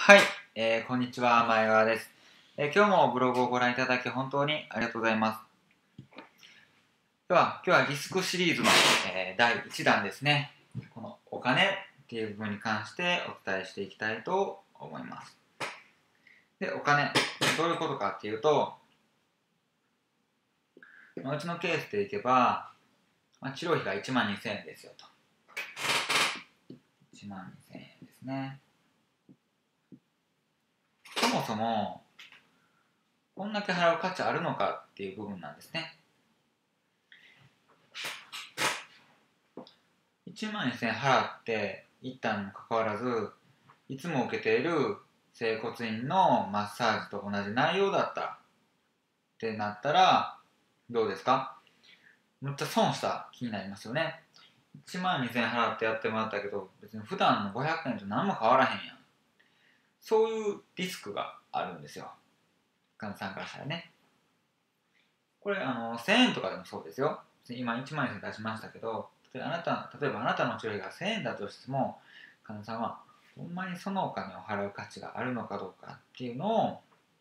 はい、こんにちは、前川です。今日もブログをご覧いただき本当にありがとうございます。今日はリスクシリーズの、第1弾ですね。このお金っていう部分に関してお伝えしていきたいと思います。で、お金、どういうことかっていうと、うちのケースでいけば、治療費が1万2000円ですよと。1万2000円ですね。そもそも、こんだけ払う価値あるのかっていう部分なんですね。1万2000円払っていったにもかかわらず、いつも受けている整骨院のマッサージと同じ内容だったってなったら、どうですか？むっちゃ損した気になりますよね。1万2000円払ってやってもらったけど、別に普段の500円と何も変わらへんやん。そういうリスクがあるんですよ。患者さんからしたらね。これ、1000円とかでもそうですよ。今1万2000円出しましたけど、例えばあなたの治療費が1000円だとしても、患者さんはほんまにそのお金を払う価値があるのかどうかっていうのを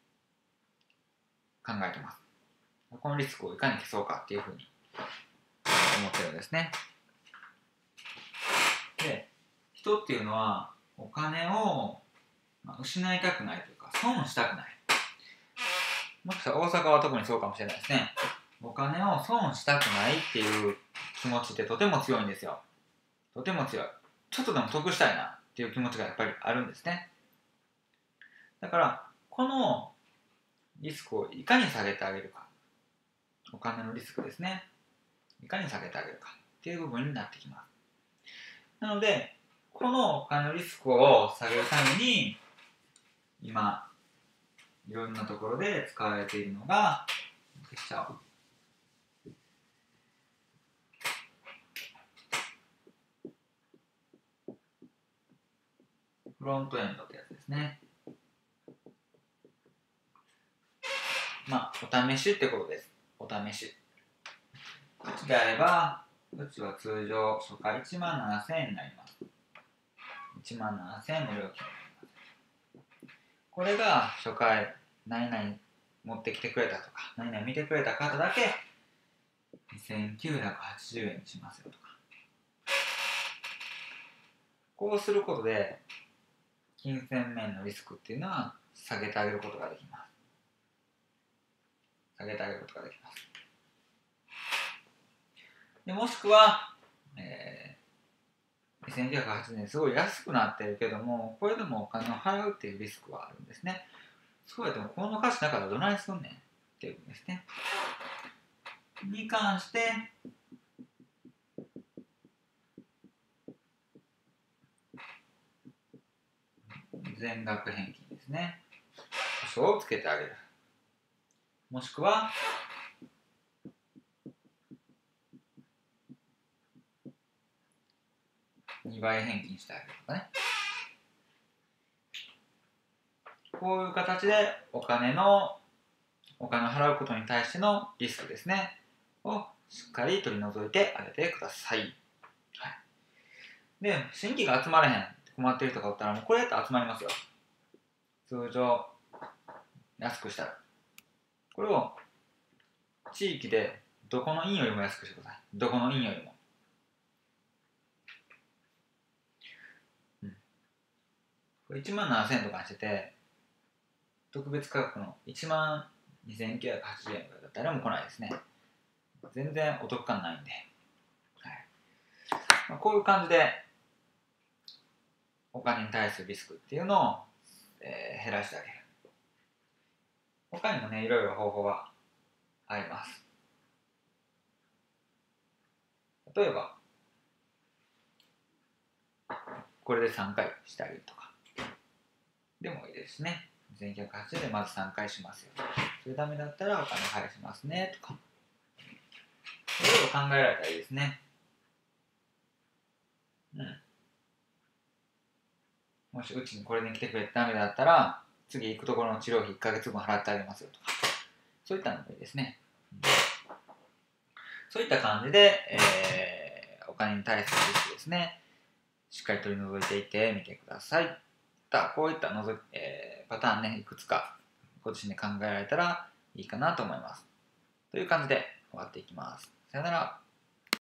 考えてます。このリスクをいかに消そうかっていうふうに思ってるんですね。で、人っていうのはお金を失いたくないというか、損したくない。もしかしたら大阪は特にそうかもしれないですね。お金を損したくないっていう気持ちってとても強いんですよ。とても強い。ちょっとでも得したいなっていう気持ちがやっぱりあるんですね。だから、このリスクをいかに下げてあげるか。お金のリスクですね。いかに下げてあげるかっていう部分になってきます。なので、このお金のリスクを下げるために、今、いろんなところで使われているのが、フロントエンドってやつですね。お試しってことです。お試し。うちであれば、うちは通常初回1万7000円になります。1万7000円の料金になります。これが初回、何々持ってきてくれたとか、何々見てくれた方だけ2980円にしますよとか。こうすることで、金銭面のリスクっていうのは下げてあげることができます。下げてあげることができます。でもしくは、2980円すごい安くなってるけども、これでもお金を払うっていうリスクはあるんですね。そうやってもこの価値だからどないすんねんっていうんですね。に関して、全額返金ですね。保証をつけてあげる。もしくは、2倍返金してあげるとかね。こういう形でお金を払うことに対してのリスクですね。をしっかり取り除いてあげてください。はい、で、新規が集まれへんって困ってる人がおったら、もうこれやったら集まりますよ。通常、安くしたら。これを地域でどこの院よりも安くしてください。どこの院よりも。これ1万7000円とかにしてて、特別価格の1万2980円だったら誰も来ないですね。全然お得感ないんで。はい、こういう感じで、お金に対するリスクっていうのを、減らしてあげる。他にもね、いろいろ方法はあります。例えば、これで3回してあげるとか。でもいいですね。1980円でまず3回しますよ。それダメだったらお金返しますねとか。いろいろ考えられたらいいですね。もしうちにこれに来てくれてダメだったら、次行くところの治療費1ヶ月分払ってあげますよとか。そういったのもいいですね。そういった感じで、お金に対するリスクですね。しっかり取り除いていってみてください。 こういったパターンね、いくつかご自身で考えられたらいいかなと思います。という感じで終わっていきます。さよなら。